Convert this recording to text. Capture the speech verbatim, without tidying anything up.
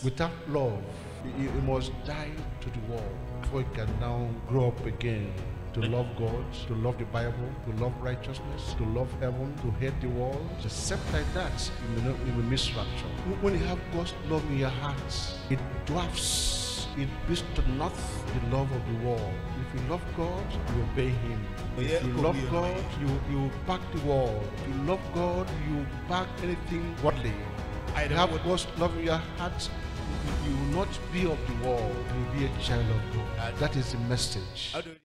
Without love, you, you must die to the world before you can now grow up again. To love God, to love the Bible, to love righteousness, to love heaven, to hate the world. Except like that, you may, not, you may miss rapture. When you have God's love in your heart, it dwarfs, it beats to nothing the love of the world. If you love God, you obey Him. If you love God, you, you back the world. If you love God, you back anything worldly. I have God's love in your heart, you will not be of the world, you will be a child of God. That is the message.